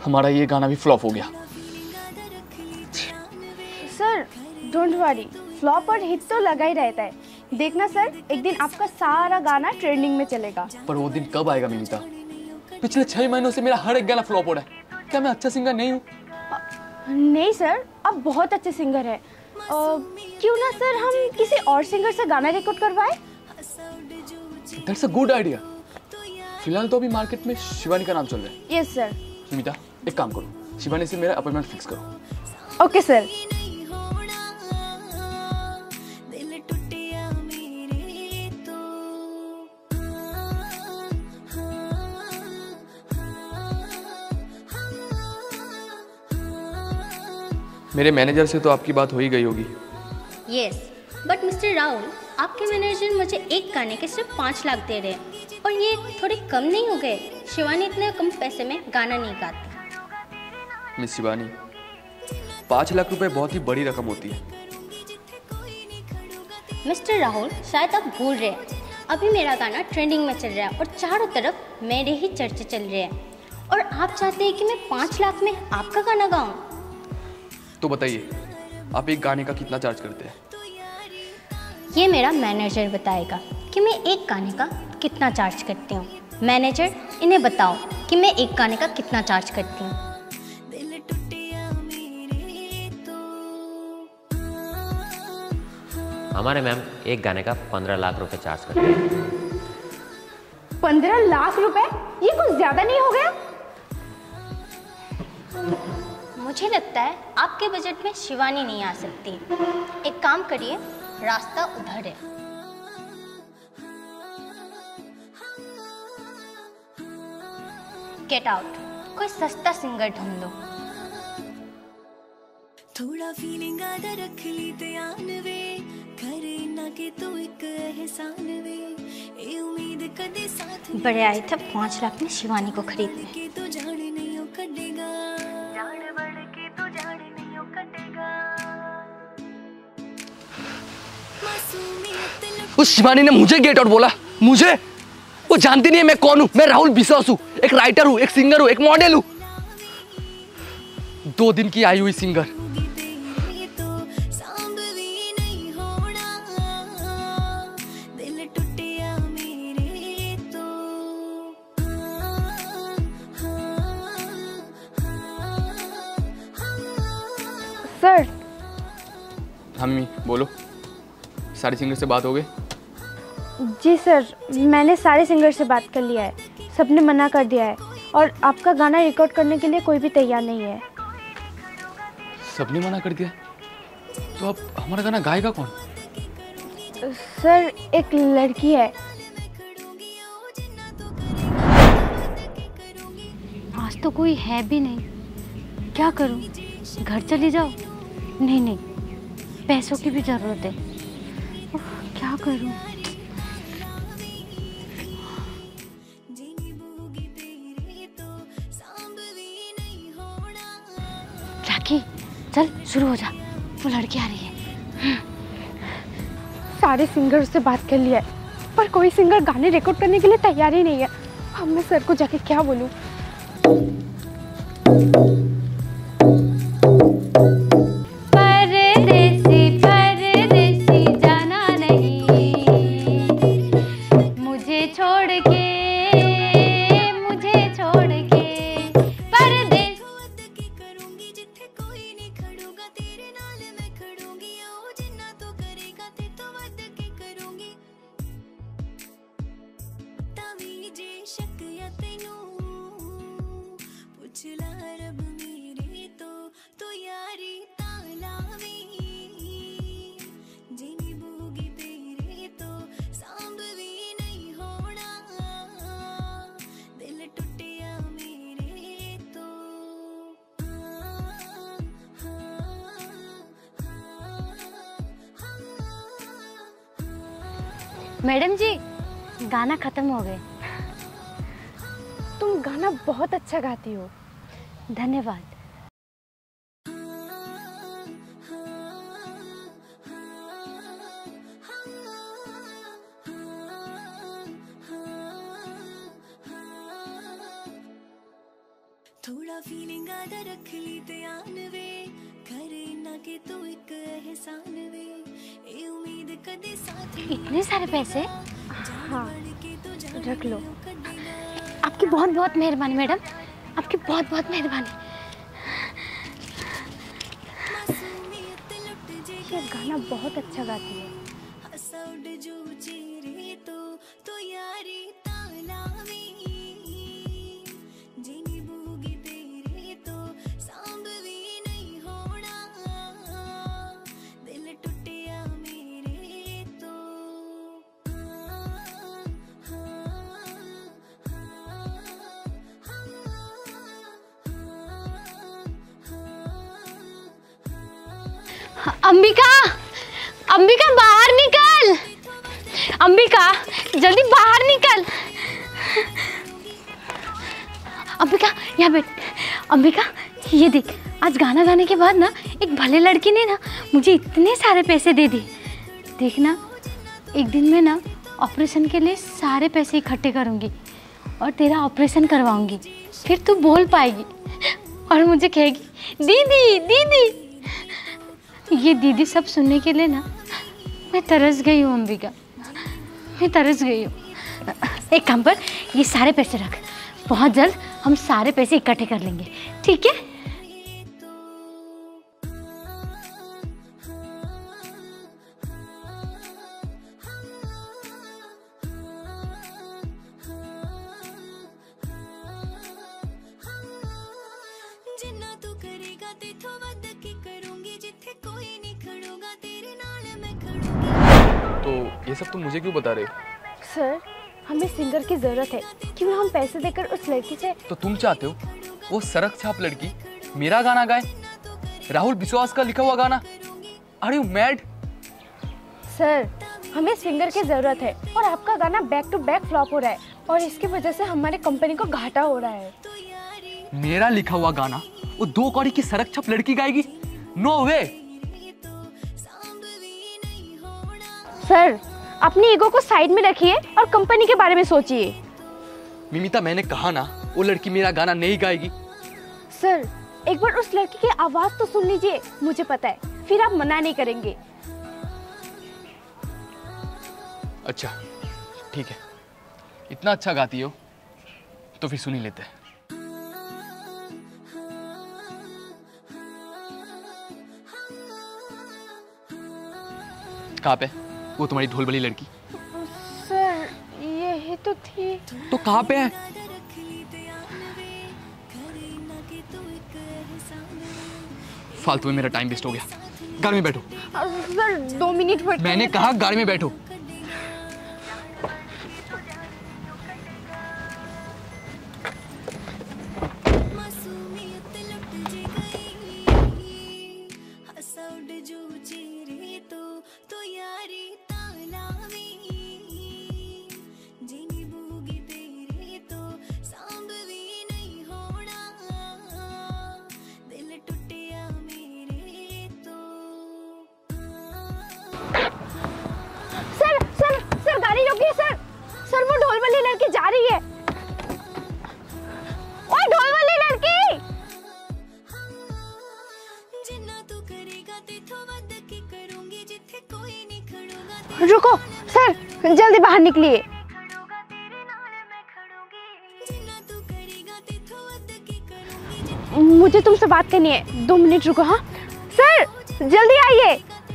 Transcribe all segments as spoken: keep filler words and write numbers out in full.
हमारा ये गाना भी फ्लॉप हो गया। सर डोंट वरी, फ्लॉप और हिट तो लगा ही रहता है। देखना सर, एक दिन आपका सारा गाना ट्रेंडिंग में चलेगा। पर वो दिन कब आएगा मिनीता? पिछले छह महीनों से मेरा हर एक गाना फ्लॉप हो रहा है। क्या मैं अच्छा सिंगर नहीं हूँ? नहीं सर, आप बहुत अच्छे सिंगर हैं। क्यों ना सर हम किसी और सिंगर से गाना रिकॉर्ड करवाएं? That's a good idea. फिलहाल तो अभी मार्केट में शिवानी का नाम चल रहा है। Yes sir. मिनीता एक काम करो, शिवानी से मेरा अपॉइंटमेंट फिक्स करो। Okay sir. मेरे मैनेजर से तो आपकी बात हो ही गई होगी। यस, बट मिस्टर राहुल, आपके मैनेजर मुझे एक गाने के सिर्फ पाँच लाख दे रहे हैं और ये थोड़े कम नहीं हो गए? शिवानी इतने कम पैसे में गाना नहीं गाती। मिस शिवानी, पाँच लाख रुपए बहुत ही बड़ी रकम होती है। मिस्टर राहुल, शायद आप भूल रहे हैं, अभी मेरा गाना ट्रेंडिंग में चल रहा है और चारों तरफ मेरे ही चर्चे चल रहे हैं और आप चाहते हैं कि मैं पाँच लाख में आपका गाना गाऊं? तो बताइए, आप एक गाने का कितना चार्ज करते हैं? ये मेरा मैनेजर बताएगा कि मैं एक गाने का कितना चार्ज करती हूँ। मैनेजर, इन्हें बताओ कि मैं एक गाने का कितना चार्ज करती हूँ। हमारे मैम एक गाने का पंद्रह लाख रुपए चार्ज करते हैं। पंद्रह लाख रुपए? ये कुछ ज्यादा नहीं हो गया? मुझे लगता है आपके बजट में शिवानी नहीं आ सकती। एक काम करिए, रास्ता उधर है। गेट आउट, कोई सस्ता सिंगर ढूंढ दो। थोड़ा फीलिंग आधा रख ली ध्यान वे, करे ना के तू एक एहसान वे, ए उम्मीद कदे साथ बड़े आए थे पाँच लाख में शिवानी को खरीदने। के तो जान नहीं हो कटेगा, जान बढ़ के तो जान नहीं हो कटेगा। उस शिवानी ने मुझे गेट आउट बोला, मुझे? वो जानती नहीं है मैं कौन हूँ। मैं राहुल बिसास हूँ, एक राइटर हूँ, एक सिंगर हूँ, एक मॉडल हूँ। दो दिन की आई हुई सिंगर। सर। हम्मी बोलो, सारे सिंगर से बात हो गई? जी सर, मैंने सारे सिंगर से बात कर लिया है, सबने मना कर दिया है और आपका गाना रिकॉर्ड करने के लिए कोई भी तैयार नहीं है। सबने मना कर दिया? तो अब हमारा गाना गाएगा कौन? सर एक लड़की है। आज तो कोई है भी नहीं, क्या करूं? घर चली जाओ? नहीं नहीं, पैसों की भी जरूरत है। उफ, क्या करूं? राखी चल शुरू हो जा, वो लड़की आ रही है। सारे सिंगर से बात कर लिया है पर कोई सिंगर गाने रिकॉर्ड करने के लिए तैयार ही नहीं है। अब मैं सर को जाके क्या बोलूं? परदेसी परदेसी जाना नहीं, मुझे छोड़ के मुझे छोड़ के परदेस। करूंगी जिथे कोई नहीं खड़ूगा, तेरे नाल मैं खड़ूंगी, ओ जिन्ना तो करेगा ते तो वध के करूंगी। तावी जे शक या तैनू पुछ ला रब मेरे तो, तो यारी तालावी जिनी बूगी तेरे तो सांभवी नहीं होना, दिल टूटिया मेरे तो। मैडम जी, गाना खत्म हो गए। तुम गाना बहुत अच्छा गाती हो। धन्यवाद। थोड़ा फीलिंग आदा रख ली ध्यान वे करे ना के तू एक एहसान वे ए उम्मीद कदे साथ इतने सारे पैसे? हाँ रख लो। आपकी बहुत बहुत मेहरबानी मैडम, आपकी बहुत बहुत मेहरबानी। ये गाना बहुत अच्छा गाती है। अंबिका, अंबिका बाहर निकल, अंबिका जल्दी बाहर निकल। अंबिका यहाँ बैठ। अंबिका ये देख, आज गाना गाने के बाद ना एक भले लड़की ने ना मुझे इतने सारे पैसे दे दिए। देखना एक दिन मैं ना ऑपरेशन के लिए सारे पैसे इकट्ठे करूँगी और तेरा ऑपरेशन करवाऊँगी, फिर तू बोल पाएगी और मुझे कहेगी दीदी दीदी। ये दीदी सब सुनने के लिए ना मैं तरस गई हूँ अंबिका, मैं तरस गई हूँ। एक काम पर, ये सारे पैसे रख, बहुत जल्द हम सारे पैसे इकट्ठे कर लेंगे, ठीक है? जिन्ना तू करेगा तेथों वध की करूंगी, जिथे कोई नहीं खड़ूंगा तेरे नाल मैं खड़ूंगी। तो ये सब तुम मुझे क्यों बता रहे हो? सर हमें सिंगर की जरूरत है, क्यों हम पैसे देकर उस लड़की से। तो तुम चाहते हो वो सड़क छाप लड़की मेरा गाना गाए, राहुल बिस्वास का लिखा हुआ गाना? Are you mad? सर हमें सिंगर की जरूरत है और आपका गाना बैक टू बैक फ्लॉप हो रहा है और इसकी वजह से हमारे कंपनी को घाटा हो रहा है। मेरा लिखा हुआ गाना वो दो कौड़ी की सड़क छाप लड़की गाएगी? No way. सर अपनी ईगो को साइड में रखिए और कंपनी के बारे में सोचिए। मिमिता मैंने कहा ना वो लड़की मेरा गाना नहीं गाएगी। सर एक बार उस लड़की की आवाज तो सुन लीजिए, मुझे पता है फिर आप मना नहीं करेंगे। अच्छा ठीक है, इतना अच्छा गाती हो तो फिर सुन ही लेते हैं। कहाँ पे वो तुम्हारी ढोल वाली लड़की? सर यही तो थी। तो कहाँ पे है? फालतू में मेरा टाइम वेस्ट हो गया। गाड़ी में बैठो। सर दो मिनट वेट। मैंने कहा गाड़ी में बैठो। सर सर सर गाड़ी रोकिए सर। सर वो ढोल वाली लड़की जा रही है। ओए ढोल वाली लड़की। रुको सर, जल्दी बाहर निकलिए। मुझे तुमसे बात करनी है, दो मिनट रुको। हाँ सर जल्दी आइए।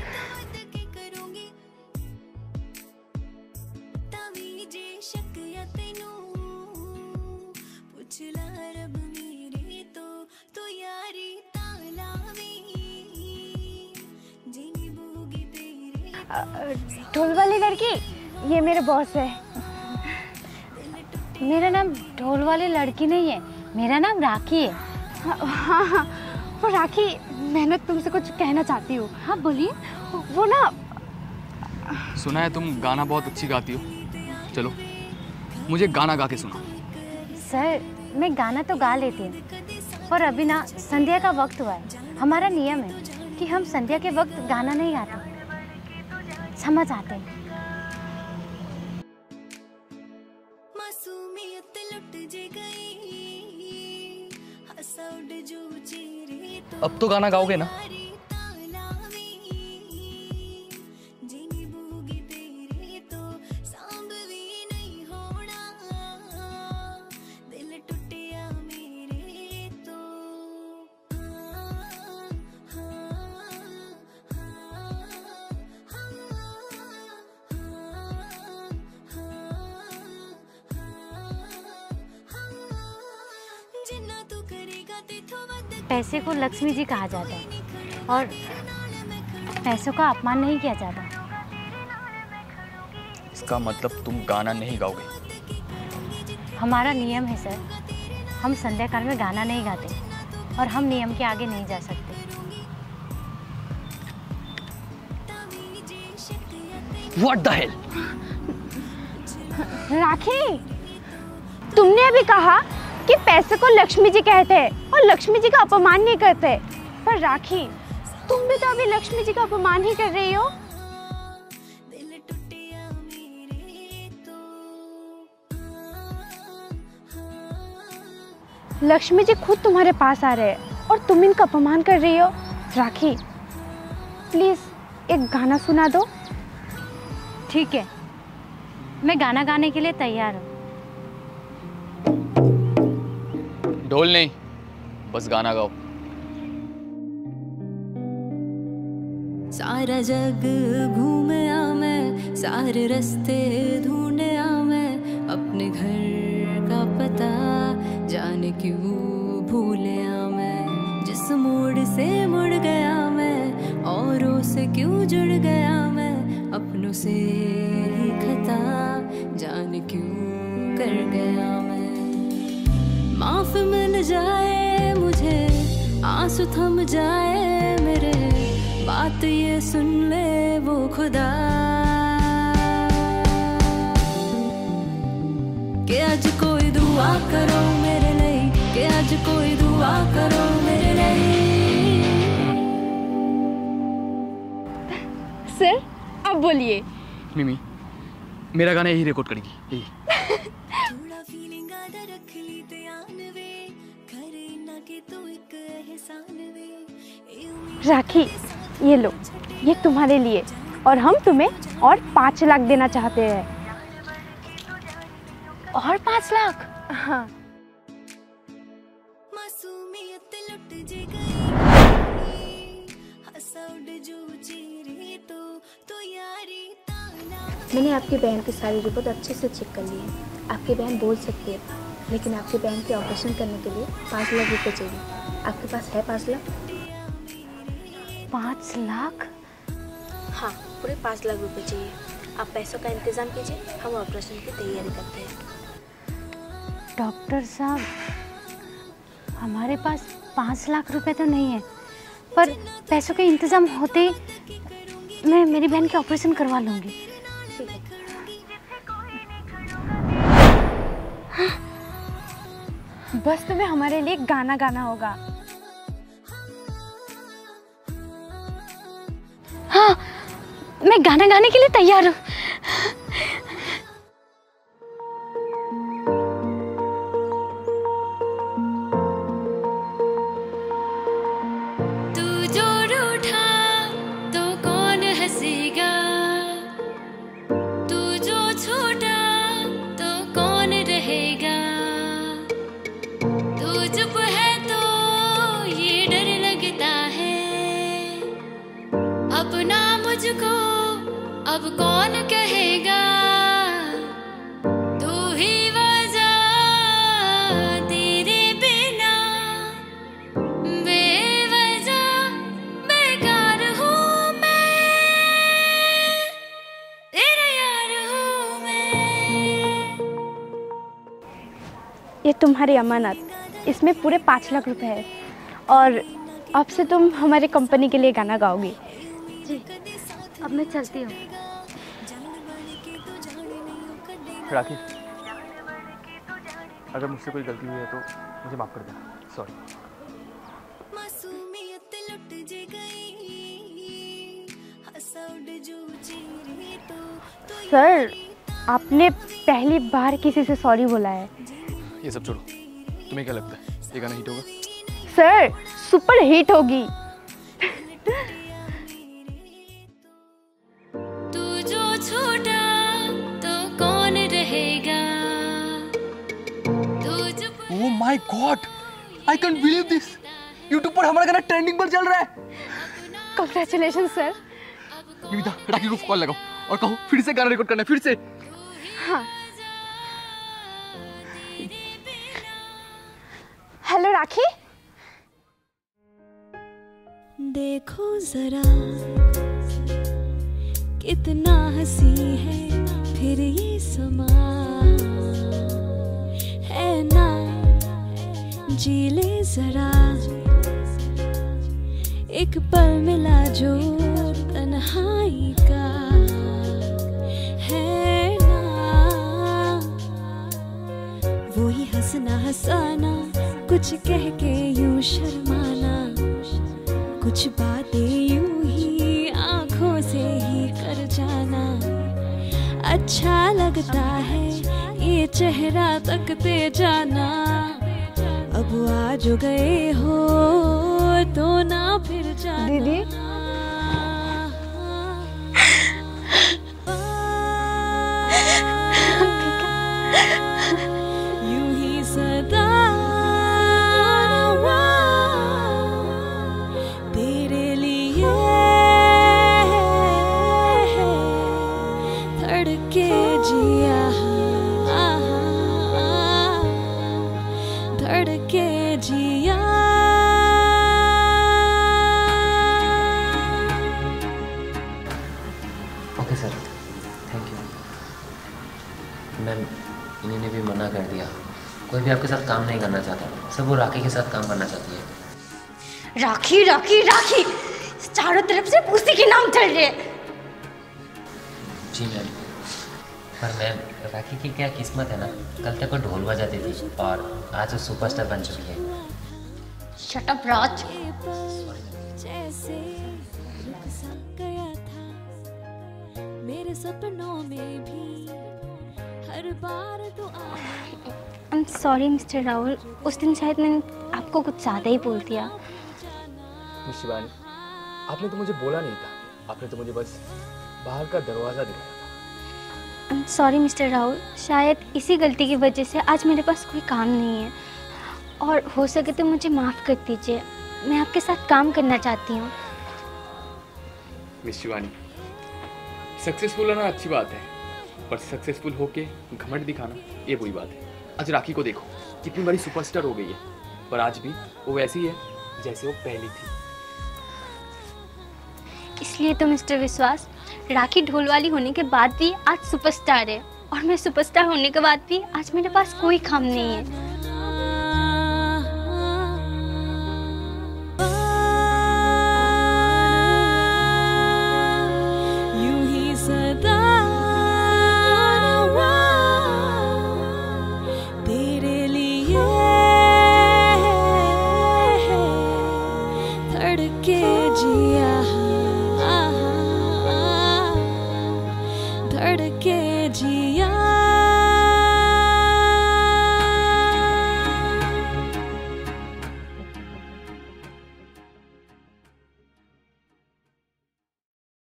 ढोल वाली लड़की ये मेरे बॉस है। मेरा नाम ढोल वाली लड़की नहीं है, मेरा नाम राखी है। हाँ हाँ हाँ वो राखी, मैं तुमसे कुछ कहना चाहती हूँ। हाँ बोलिए। वो ना, सुना है तुम गाना बहुत अच्छी गाती हो, चलो मुझे गाना गा के सुनाओ। सर मैं गाना तो गा लेती हूँ, पर अभी ना संध्या का वक्त हुआ है। हमारा नियम है कि हम संध्या के वक्त गाना नहीं गाते, समझ आते हैं। अब तो गाना गाओगे ना? पैसे को लक्ष्मी जी कहा जाता है और पैसों का अपमान नहीं किया जाता। इसका मतलब तुम गाना नहीं गाओगे? हमारा नियम है सर, हम संध्या काल में गाना नहीं गाते और हम नियम के आगे नहीं जा सकते। What the hell? राखी, तुमने अभी कहा कि पैसे को लक्ष्मी जी कहते हैं और लक्ष्मी जी का अपमान नहीं करते, पर राखी तुम भी तो अभी लक्ष्मी जी का अपमान ही कर रही हो। लक्ष्मी जी खुद तुम्हारे पास आ रहे हैं और तुम इनका अपमान कर रही हो। राखी प्लीज एक गाना सुना दो। ठीक है, मैं गाना गाने के लिए तैयार हूँ। ढोल नहीं, बस गाना गाओ। सारा जग घूम आ मैं, सारे रास्ते ढूंढ आ मैं, अपने घर का पता जाने क्यों भूल आ मैं। जिस मोड़ से मुड़ गया मैं, औरों से क्यों जुड़ गया मैं, अपनों से ही खता जाने क्यों कर गया मैं। माफ मिल जाए मुझे, आंसू थम जाए मेरे, बात ये सुन ले वो खुदा कि आज कोई दुआ करो मेरे लिए, कि आज कोई दुआ करो मेरे लिए। सर अब बोलिए। मिमी, मेरा गाना यही रिकॉर्ड करेगी, यही। थोड़ा फीलिंग आधा रख ली ध्यान वे, करे ना कि तू एक एहसान वे। ए उम्मीद राखी ये लो, ये तुम्हारे लिए और हम तुम्हें और पाँच लाख देना चाहते हैं। और पाँच लाख? हाँ। मासूमियत लुट जे गई, हंसा उड़ जो चेहरे तो तो यारी ताना। मैंने आपकी बहन की सारी रिपोर्ट अच्छे से चेक कर ली है। आपकी बहन बोल सकती है, लेकिन आपकी बहन के ऑपरेशन करने के लिए पाँच लाख रुपए चाहिए। आपके पास है पाँच लाख? पाँच लाख? हाँ, पूरे पाँच लाख रुपए चाहिए। आप पैसों का इंतज़ाम कीजिए, हम ऑपरेशन की तैयारी करते हैं। डॉक्टर साहब, हमारे पास पाँच लाख रुपए तो नहीं है, पर पैसों के इंतज़ाम होते ही मैं मेरी बहन के ऑपरेशन करवा लूँगी। ठीक है। बस तुम्हें हमारे लिए गाना गाना होगा। हाँ, मैं गाना गाने के लिए तैयार हूँ। तू जो रूठा तो कौन हंसेगा, तू जो छोटा तो कौन रहेगा। तू चुप है तो ये डर लगता है, अपना मुझको अब कौन कहेगा। तू ही वजह तेरे बिना बेवजह बेकार हूँ मैं, तेरा यार हूँ मैं। ये तुम्हारी अमानत, इसमें पूरे पाँच लाख रुपए है और अब से तुम हमारे कंपनी के लिए गाना गाओगी। जी, अब मैं चलती हूँ। राखी, अगर मुझसे कोई गलती हुई है तो मुझे माफ़ कर देना, सॉरी। मासूमियत लुट जे गई, हंसा उड़ जो चेहरे तो तो सर, आपने पहली बार किसी से सॉरी बोला है। ये सब छोड़ो, तुम्हें क्या लगता है ये गाना हिट होगा? सर सुपर हिट होगी। तू जो छूटा तो कौन रहेगा, तू जो oh my god, I can't believe this. YouTube पर हमारा गाना ट्रेंडिंग पर चल रहा है। Congratulation sir. निविदा, राखी को कॉल लगाओ और कहो फिर से गाना रिकॉर्ड करना है, फिर से। हाँ। हेलो राखी। देखो जरा कितना हंसी है फिर ये समा है ना, जी ले जरा एक पल मिला जो तन्हाई का है ना, वो ही हंसना हंसाना कुछ कह के यूं शर्माना, कुछ बातें यूं ही आंखों से ही कर जाना, अच्छा लगता है ये चेहरा तकते जाना, अब आ जो गए हो तो ना फिर जाना। दीदी यूं ही सदा तेरे लिए धड़के जिया, धड़के जिया। Okay sir, thank you. Ma'am, इन्होंने भी मना कर दिया, कोई भी आपके साथ काम नहीं करना चाहता, सब वो राखी के साथ काम करना चाहती है। राखी राखी राखी, चारों तरफ से उसी के नाम चल रहे। जी मैम, पर मैम राखी की क्या किस्मत है ना, कल तक वो ढोल बजाती थी और आज वो सुपरस्टार बन चुकी है। Shut up Raj. जैसे रुक सा गया था मेरे सपनों में भी हर बार तो आ। I am sorry mister Rahul, उस दिन शायद मैंने आपको कुछ ज़्यादा ही बोल दिया। मिस शिवानी, आपने तो मुझे बोला नहीं था, आपने तो मुझे बस बाहर का दरवाज़ा दिखाया था। I am sorry mister Rahul, शायद इसी गलती की वजह से आज मेरे पास कोई काम नहीं है, और हो सके तो मुझे माफ़ कर दीजिए, मैं आपके साथ काम करना चाहती हूँ। मिस शिवानी, सक्सेसफुल होना अच्छी बात है, पर सक्सेसफुल होके घमंड दिखाना ये बुरी बात है। आज राखी को देखो, कितनी बड़ी सुपरस्टार हो गई है, पर आज भी वो वैसी ही है जैसे वो पहली थी। इसलिए तो मिस्टर विश्वास, राखी ढोलवाली होने के बाद भी आज सुपरस्टार है, और मैं सुपरस्टार होने के बाद भी आज मेरे पास कोई काम नहीं है। यूं ही सदा तेरे लिए धड़के जिया, धड़के जिया।